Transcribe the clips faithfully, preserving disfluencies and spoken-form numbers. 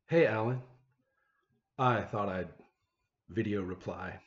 Hey Alan, I thought I'd video reply.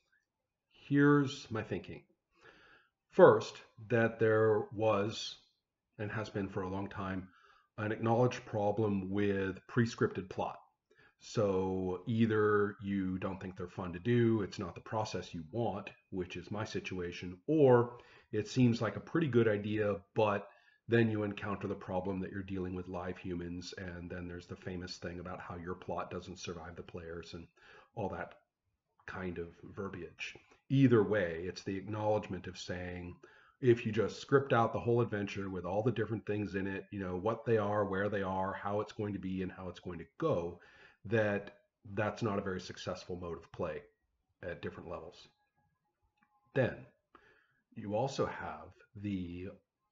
Here's my thinking. First, that there was and has been for a long time an acknowledged problem with pre-scripted plot. So either you don't think they're fun to do, it's not the process you want, which is my situation, or it seems like a pretty good idea, but then you encounter the problem that you're dealing with live humans, and then there's the famous thing about how your plot doesn't survive the players and all that kind of verbiage. Either way, it's the acknowledgement of saying, if you just script out the whole adventure with all the different things in it, you know, what they are, where they are, how it's going to be, and how it's going to go, that that's not a very successful mode of play at different levels. Then you also have the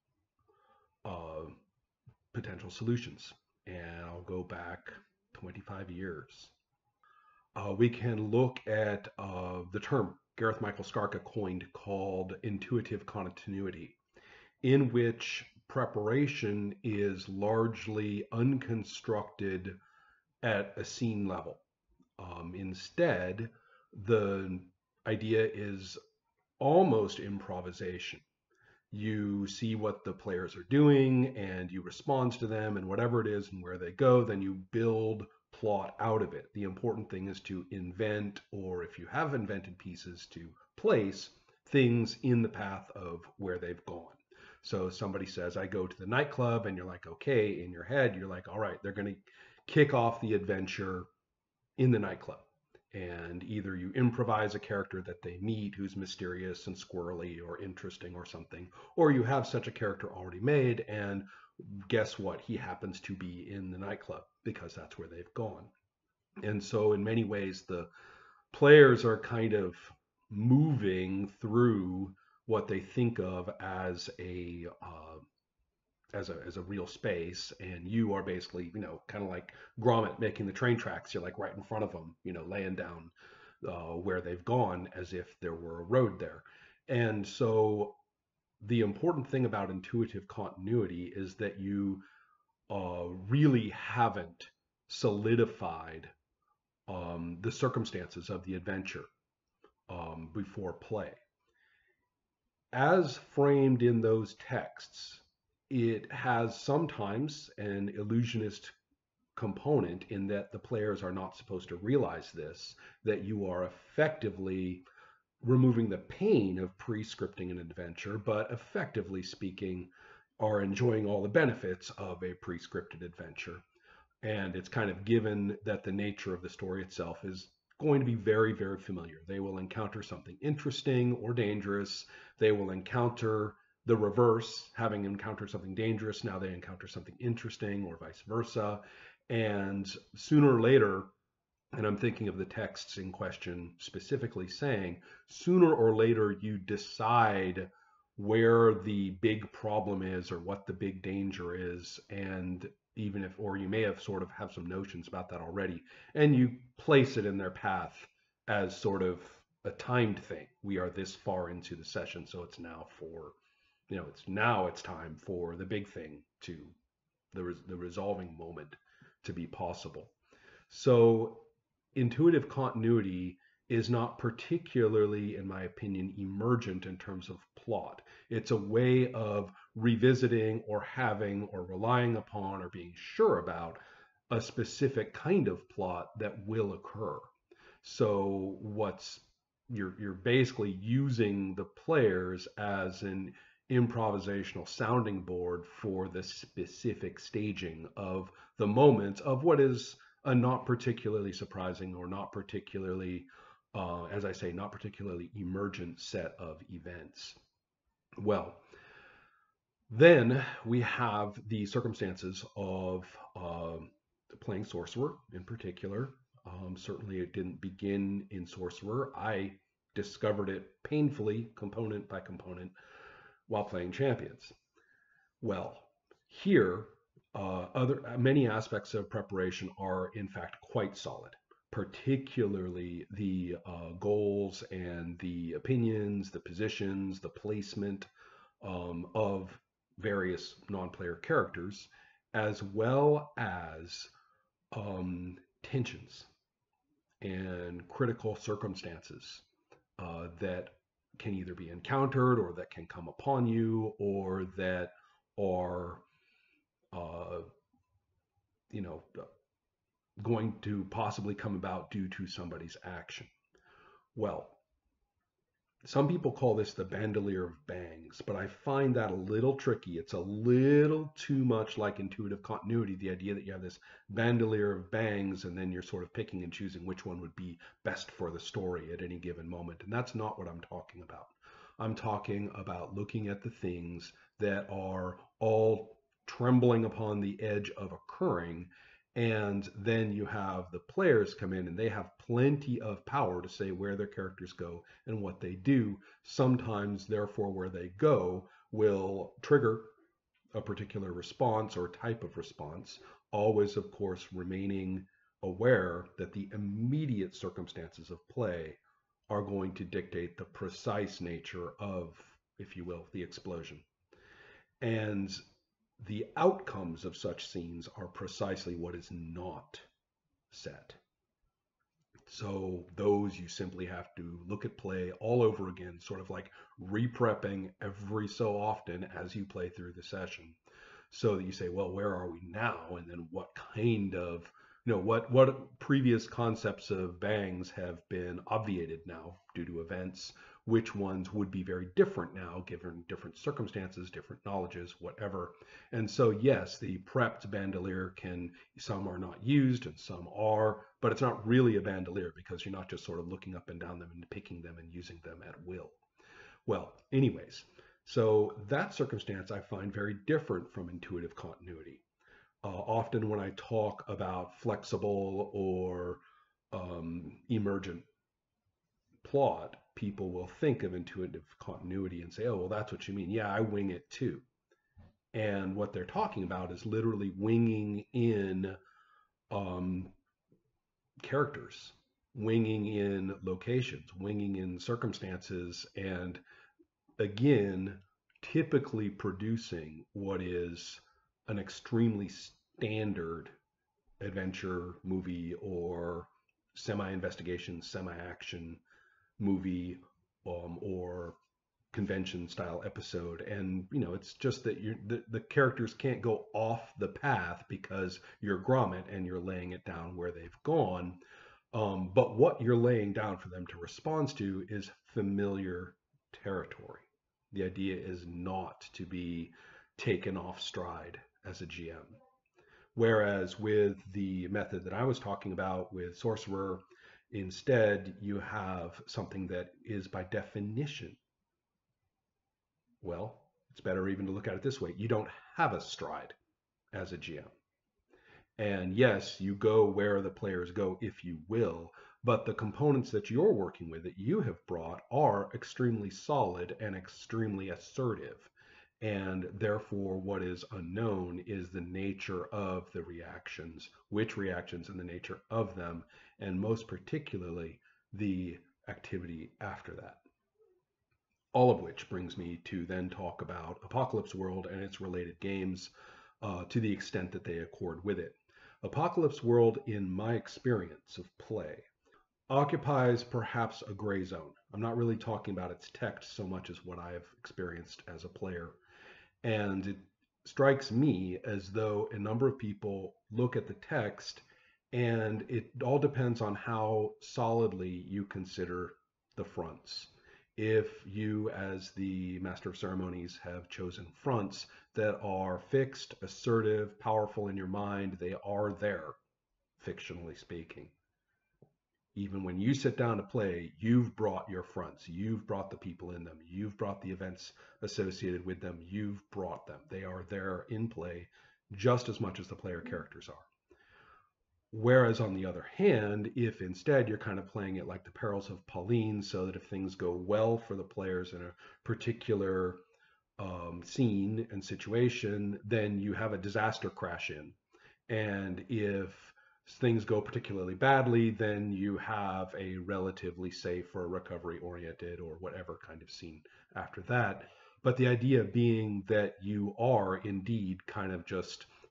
uh, potential solutions. And I'll go back twenty-five years. Uh, we can look at uh, the term Gareth Michael Skarka coined called intuitive continuity, in which preparation is largely unconstructed at a scene level. Um, instead, the idea is almost improvisation. You see what the players are doing and you respond to them and whatever it is and where they go, then you build plot out of it. The important thing is to invent, or if you have invented pieces, to place things in the path of where they've gone. So somebody says, I go to the nightclub, and you're like, okay, in your head, you're like, all right, they're going to kick off the adventure in the nightclub. And either you improvise a character that they meet who's mysterious and squirrely or interesting or something, or you have such a character already made, and guess what? He happens to be in the nightclub because that's where they've gone. And so, in many ways, the players are kind of moving through what they think of as a uh, as a as a real space, and you are basically, you know, kind of like Gromit making the train tracks. You're like right in front of them, you know, laying down uh, where they've gone as if there were a road there. And so the important thing about intuitive continuity is that you uh, really haven't solidified um, the circumstances of the adventure um, before play. As framed in those texts, it has sometimes an illusionist component in that the players are not supposed to realize this, that you are effectively removing the pain of pre-scripting an adventure, but effectively speaking, are enjoying all the benefits of a pre-scripted adventure. And it's kind of given that the nature of the story itself is going to be very, very familiar. They will encounter something interesting or dangerous. They will encounter the reverse, having encountered something dangerous, now they encounter something interesting, or vice versa. And sooner or later, and I'm thinking of the texts in question specifically saying, sooner or later you decide where the big problem is or what the big danger is, and even if, or you may have sort of have some notions about that already, and you place it in their path as sort of a timed thing. We are this far into the session, so it's now for, you know, it's now it's time for the big thing to the the resolving moment to be possible. So intuitive continuity is not particularly, in my opinion, emergent in terms of plot. It's a way of revisiting or having or relying upon or being sure about a specific kind of plot that will occur. So what's you're you're basically using the players as an improvisational sounding board for the specific staging of the moments of what is a not particularly surprising or not particularly, uh, as I say, not particularly emergent set of events. Well, then we have the circumstances of uh, playing Sorcerer in particular. Um, certainly, it didn't begin in Sorcerer. I discovered it painfully, component by component, while playing Champions. Well, here, uh, other many aspects of preparation are in fact quite solid, particularly the uh, goals and the opinions, the positions, the placement um, of various non-player characters, as well as um, tensions and critical circumstances uh, that can either be encountered or that can come upon you or that are, uh, you know, going to possibly come about due to somebody's action. Well, some people call this the bandolier of bangs, but I find that a little tricky. It's a little too much like intuitive continuity, the idea that you have this bandolier of bangs and then you're sort of picking and choosing which one would be best for the story at any given moment. And that's not what I'm talking about. I'm talking about looking at the things that are all trembling upon the edge of occurring, and then you have the players come in and they have plenty of power to say where their characters go and what they do. Sometimes, therefore, where they go will trigger a particular response or type of response, always, of course, remaining aware that the immediate circumstances of play are going to dictate the precise nature of, if you will, the explosion. And the outcomes of such scenes are precisely what is not set. So those you simply have to look at play all over again, sort of like reprepping every so often as you play through the session, so that you say, well, where are we now? And then what kind of, you know, what what previous concepts of bangs have been obviated now due to events? Which ones would be very different now, given different circumstances, different knowledges, whatever. And so, yes, the prepped bandolier can, some are not used and some are, but it's not really a bandolier because you're not just sort of looking up and down them and picking them and using them at will. Well, anyways, so that circumstance I find very different from intuitive continuity. Uh, often when I talk about flexible or um, emergent plot, people will think of intuitive continuity and say, oh, well, that's what you mean. Yeah, I wing it too. And what they're talking about is literally winging in um, characters, winging in locations, winging in circumstances, and again, typically producing what is an extremely standard adventure movie or semi-investigation, semi-action movie, um, or convention style episode. And you know, it's just that you the, the characters can't go off the path because you're Gromit and you're laying it down where they've gone. Um, but what you're laying down for them to respond to is familiar territory. The idea is not to be taken off stride as a G M. Whereas with the method that I was talking about with Sorcerer, instead you have something that is by definition, well, it's better even to look at it this way. You don't have a stride as a G M. And yes, you go where the players go, if you will, but the components that you're working with that you have brought are extremely solid and extremely assertive. And therefore, what is unknown is the nature of the reactions, which reactions and the nature of them, and most particularly the activity after that. All of which brings me to then talk about Apocalypse World and its related games uh, to the extent that they accord with it. Apocalypse World, in my experience of play, occupies perhaps a gray zone. I'm not really talking about its text so much as what I have experienced as a player. And it strikes me as though a number of people look at the text and it all depends on how solidly you consider the fronts. If you, as the Master of Ceremonies, have chosen fronts that are fixed, assertive, powerful in your mind, they are there, fictionally speaking. Even when you sit down to play, you've brought your fronts, you've brought the people in them, you've brought the events associated with them, you've brought them. They are there in play just as much as the player characters are. Whereas on the other hand, if instead you're kind of playing it like the Perils of Pauline, so that if things go well for the players in a particular um, scene and situation, then you have a disaster crash in. And if things go particularly badly, then you have a relatively safe or recovery oriented or whatever kind of scene after that. But the idea being that you are indeed kind of just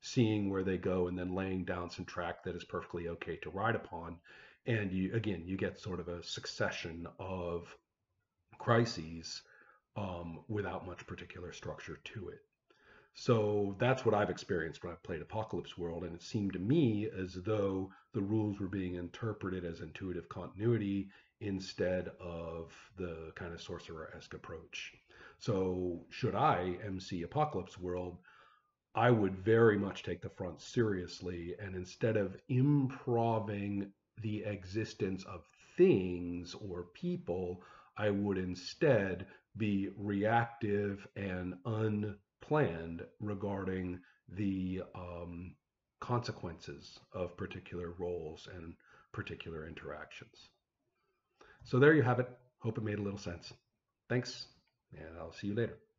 seeing where they go, and then laying down some track that is perfectly okay to ride upon. And you, again, you get sort of a succession of crises um, without much particular structure to it. So that's what I've experienced when I've played Apocalypse World, and it seemed to me as though the rules were being interpreted as intuitive continuity instead of the kind of sorcerer-esque approach. So should I M C Apocalypse World, I would very much take the front seriously, and instead of improving the existence of things or people, I would instead be reactive and unplanned regarding the um, consequences of particular roles and particular interactions. So there you have it. Hope it made a little sense. Thanks, and I'll see you later.